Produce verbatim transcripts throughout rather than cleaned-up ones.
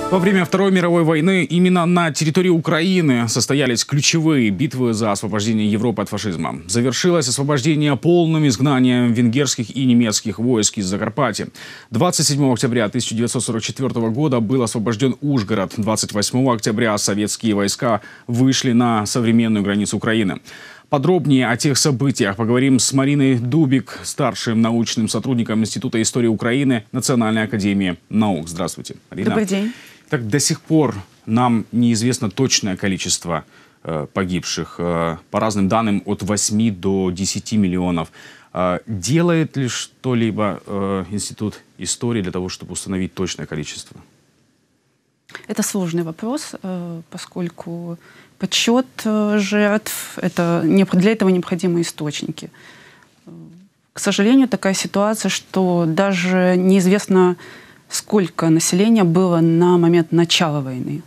Во время Второй мировой войны именно на территории Украины состоялись ключевые битвы за освобождение Европы от фашизма. Завершилось освобождение полным изгнанием венгерских и немецких войск из Закарпатья. двадцать седьмого октября тысяча девятьсот сорок четвёртого года был освобожден Ужгород. двадцать восьмого октября советские войска вышли на современную границу Украины. Подробнее о тех событиях поговорим с Мариной Дубик, старшим научным сотрудником Института истории Украины Национальной академии наук. Здравствуйте, Марина. Добрый день. Так, до сих пор нам неизвестно точное количество э, погибших. Э, по разным данным, от восьми до десяти миллионов. Э, делает ли что-либо э, Институт истории для того, чтобы установить точное количество? Это сложный вопрос, э, поскольку подсчет э, жертв, это, для этого необходимы источники. К сожалению, такая ситуация, что даже неизвестно, сколько населения было на момент начала войны.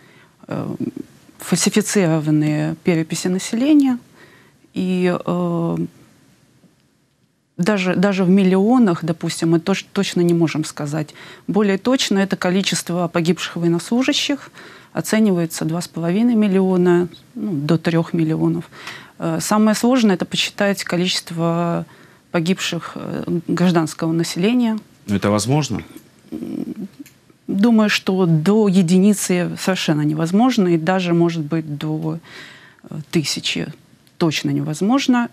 Фальсифицированные переписи населения. И э, даже, даже в миллионах, допустим, мы точ, точно не можем сказать. Более точно это количество погибших военнослужащих оценивается два с половиной миллиона, ну, до трех миллионов. Э, самое сложное — это посчитать количество погибших гражданского населения. Но это возможно? Думаю, что до единицы совершенно невозможно, и даже, может быть, до тысячи точно невозможно.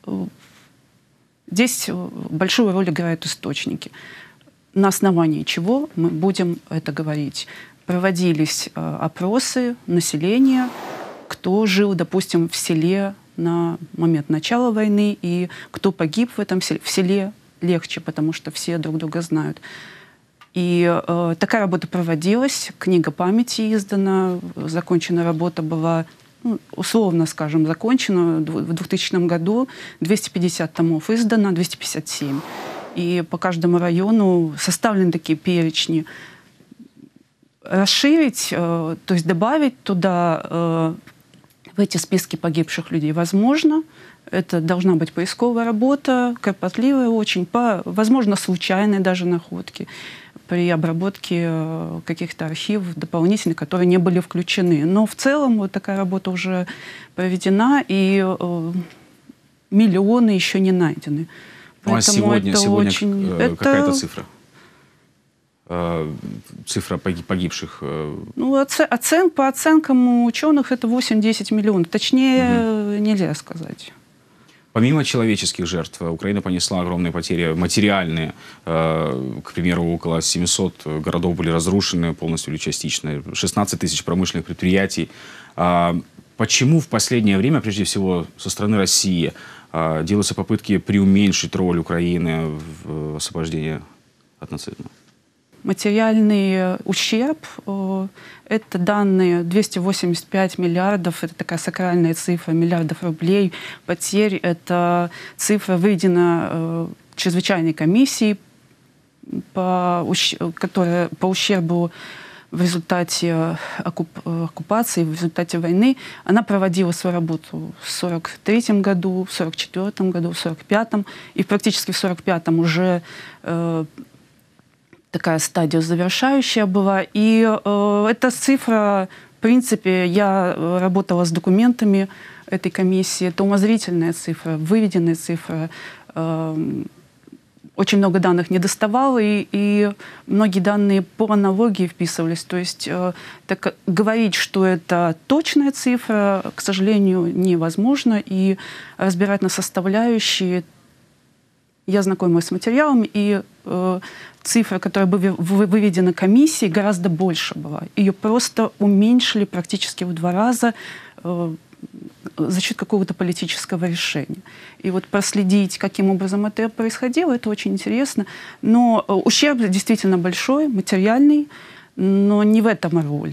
Здесь большую роль играют источники. На основании чего мы будем это говорить? Проводились опросы населения, кто жил, допустим, в селе на момент начала войны, и кто погиб в этом селе. В селе легче, потому что все друг друга знают. И э, такая работа проводилась, книга памяти издана, закончена работа была, ну, условно скажем, закончена в двухтысячном году, двести пятьдесят томов издано, двести пятьдесят семь. И по каждому району составлены такие перечни. Расширить, э, то есть добавить туда, э, в эти списки погибших людей возможно. Это должна быть поисковая работа, кропотливая очень, по, возможно, случайные даже находки при обработке каких-то архивов дополнительных, которые не были включены. Но в целом вот такая работа уже проведена, и э, миллионы еще не найдены. Ну, а сегодня, сегодня очень... какая-то это... цифра? Цифра погибших? Ну, оцен... По оценкам ученых это восемь-десять миллионов. Точнее, угу. нельзя сказать. Помимо человеческих жертв, Украина понесла огромные потери материальные. К примеру, около семисот городов были разрушены полностью или частично. шестнадцать тысяч промышленных предприятий. Почему в последнее время, прежде всего со стороны России, делаются попытки преуменьшить роль Украины в освобождении от нацизма? Материальный ущерб — это данные двести восемьдесят пять миллиардов, это такая сакральная цифра, миллиардов рублей. Потерь — это цифра выведена чрезвычайной комиссией, по, которая по ущербу в результате оккуп, оккупации, в результате войны. Она проводила свою работу в сорок третьем году, в сорок четвёртом году, в сорок пятом, и практически в сорок пятом уже э, такая стадия завершающая была. И э, эта цифра, в принципе, я работала с документами этой комиссии, это умозрительная цифра, выведенная цифра. Э, очень много данных не доставало, и, и многие данные по аналогии вписывались. То есть э, так, говорить, что это точная цифра, к сожалению, невозможно. И разбирать на составляющие, я знакома с материалом, и э, цифра, которая была выведена комиссией, гораздо больше была. Ее просто уменьшили практически в два раза э, за счет какого-то политического решения. И вот проследить, каким образом это происходило, это очень интересно. Но э, ущерб действительно большой, материальный, но не в этом роль.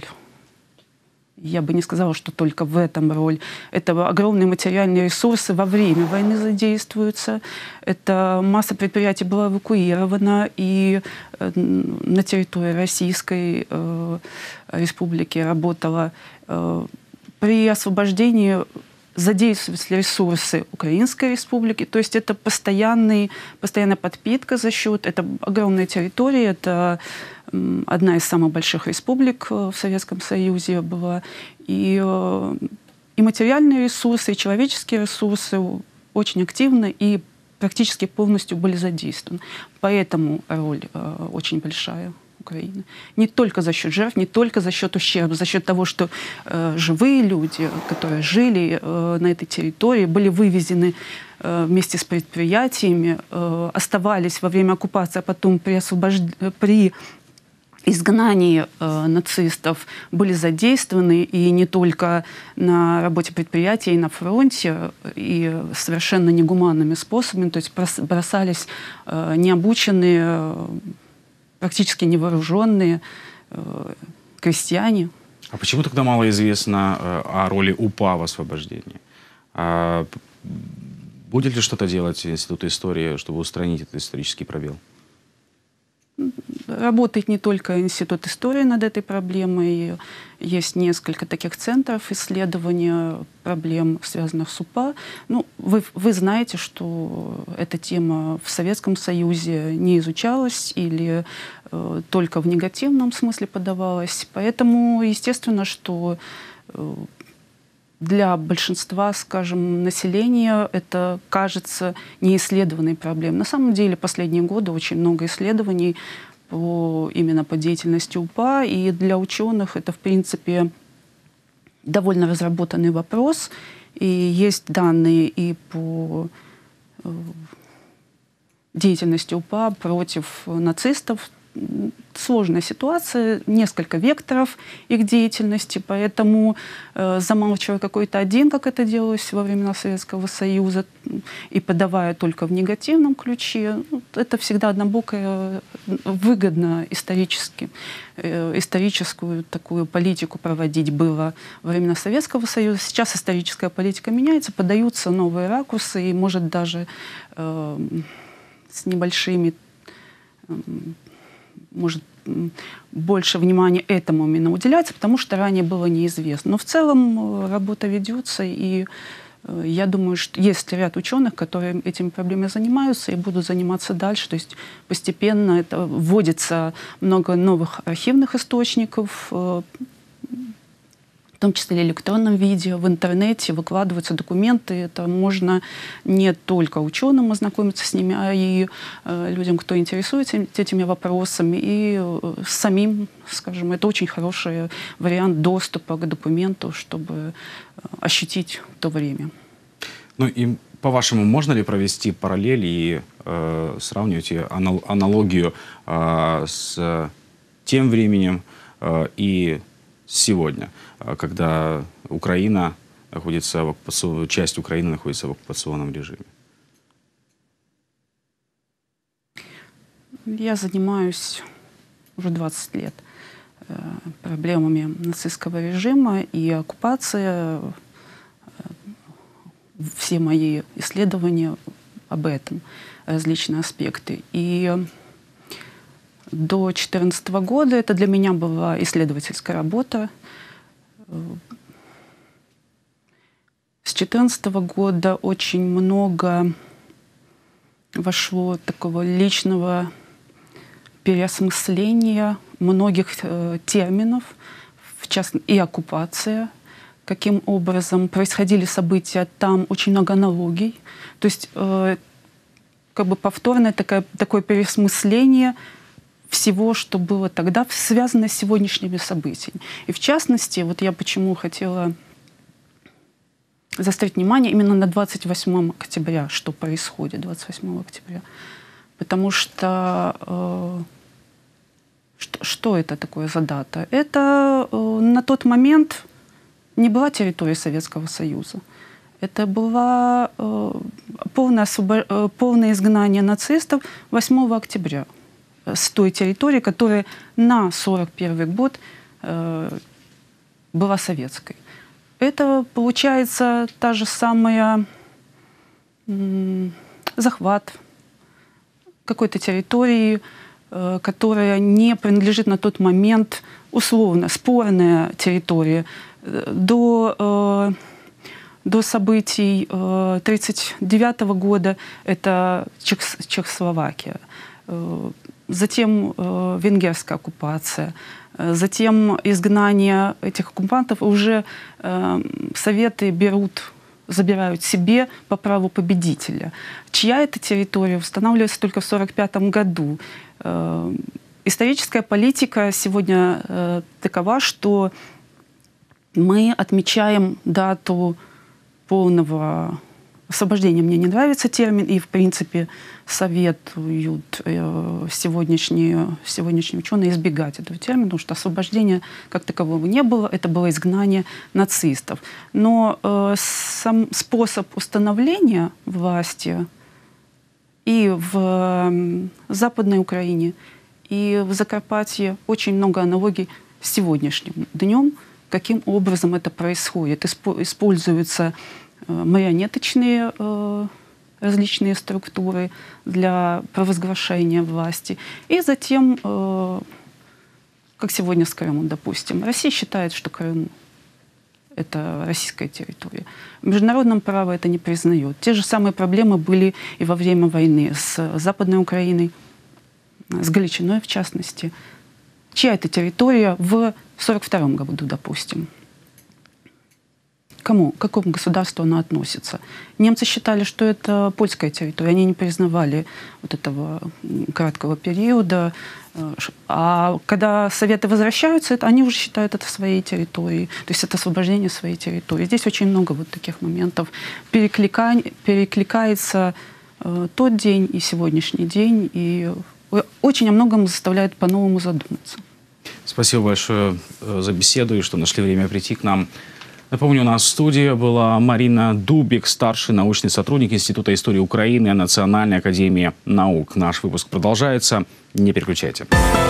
Я бы не сказала, что только в этом роль. Это огромные материальные ресурсы во время войны задействуются. Это масса предприятий была эвакуирована, и на территории Российской э, Республики работала. Э, при освобождении задействовались ресурсы Украинской Республики. То есть это постоянный, постоянная подпитка за счет... Это огромная территория, это одна из самых больших республик в Советском Союзе была. И, и материальные ресурсы, и человеческие ресурсы очень активно и практически полностью были задействованы. Поэтому роль очень большая Украины. Не только за счет жертв, не только за счет ущерба, за счет того, что э, живые люди, которые жили э, на этой территории, были вывезены э, вместе с предприятиями, э, оставались во время оккупации, а потом при, освобожд... при изгнании э, нацистов были задействованы и не только на работе предприятий, и на фронте, и совершенно негуманными способами, то есть бросались э, необученные, практически невооруженные э, крестьяне. А почему тогда мало известно э, о роли УПА в освобождении? А будет ли что-то делать Институт истории, чтобы устранить этот исторический пробел? Работает не только Институт истории над этой проблемой. Есть несколько таких центров исследования проблем, связанных с УПА. Ну, вы, вы знаете, что эта тема в Советском Союзе не изучалась или э, только в негативном смысле подавалась. Поэтому, естественно, что э, для большинства, скажем, населения это кажется неисследованной проблемой. На самом деле, последние годы очень много исследований по, именно по деятельности УПА, и для ученых это, в принципе, довольно разработанный вопрос. И есть данные и по э, деятельности УПА против нацистов. Сложная ситуация, несколько векторов их деятельности, поэтому э, замалчивая какой-то один, как это делалось во времена Советского Союза, и подавая только в негативном ключе, ну, это всегда однобокое, выгодно исторически. Э, историческую такую политику проводить было во времена Советского Союза. Сейчас историческая политика меняется, подаются новые ракурсы, и может даже э, с небольшими э, может, больше внимания этому именно уделяется, потому что ранее было неизвестно. Но в целом работа ведется, и я думаю, что есть ряд ученых, которые этими проблемами занимаются и будут заниматься дальше. То есть постепенно это вводится много новых архивных источников, в том числе в электронном виде, в интернете выкладываются документы. Это можно не только ученым ознакомиться с ними, а и э, людям, кто интересуется этими вопросами, и э, самим, скажем, это очень хороший вариант доступа к документу, чтобы э, ощутить то время. Ну и по-вашему, можно ли провести параллель и э, сравнивать анал аналогию э, с тем временем э, и сегодня, когда Украина находится в оккупационном, часть Украины находится в оккупационном режиме? Я занимаюсь уже двадцать лет проблемами нацистского режима и оккупации. Все мои исследования об этом, различные аспекты. И до две тысячи четырнадцатого года это для меня была исследовательская работа. С две тысячи четырнадцатого года очень много вошло такого личного переосмысления многих э, терминов, в частности, и оккупация, каким образом происходили события там, очень много аналогий. То есть э, как бы повторное такое, такое переосмысление всего, что было тогда, связано с сегодняшними событиями. И в частности, вот я почему хотела заострить внимание именно на двадцать восьмом октября, что происходит двадцать восьмого октября. Потому что э, что, что это такое за дата? Это э, на тот момент не была территория Советского Союза. Это было э, полное, освобо... э, полное изгнание нацистов восьмого октября с той территории, которая на сорок первый год э, была советской. Это, получается, та же самая м, захват какой-то территории, э, которая не принадлежит на тот момент, условно, спорная территория. До, э, до событий э, тридцать девятого года это Чех, Чехословакия. затем э, венгерская оккупация, э, затем изгнание этих оккупантов. Уже э, Советы берут, забирают себе по праву победителя. Чья это территория, устанавливается только в сорок пятом году. Э, историческая политика сегодня э, такова, что мы отмечаем дату полного освобождения. Мне не нравится термин, и, в принципе, советуют э, сегодняшние, сегодняшние ученые избегать этого термина, потому что освобождения как такового не было, это было изгнание нацистов. Но э, сам способ установления власти и в э, Западной Украине, и в Закарпатье очень много аналогий с сегодняшним днем, каким образом это происходит. Используются марионеточные э, различные структуры для провозглашения власти. И затем, э, как сегодня с Крымом, допустим, Россия считает, что Крым — это российская территория. В международном праве это не признает. Те же самые проблемы были и во время войны с Западной Украиной, с Галичиной в частности. Чья это территория в сорок втором году, допустим? Кому, к какому государству она относится? Немцы считали, что это польская территория. Они не признавали вот этого краткого периода. А когда Советы возвращаются, это, они уже считают это своей территорией. То есть это освобождение своей территории. Здесь очень много вот таких моментов. Переклика... Перекликается э, тот день и сегодняшний день. И очень о многом заставляет по-новому задуматься. Спасибо большое за беседу и что нашли время прийти к нам. Напомню, у нас в студии была Марина Дубик, старший научный сотрудник Института истории Украины Национальной академии наук. Наш выпуск продолжается. Не переключайте.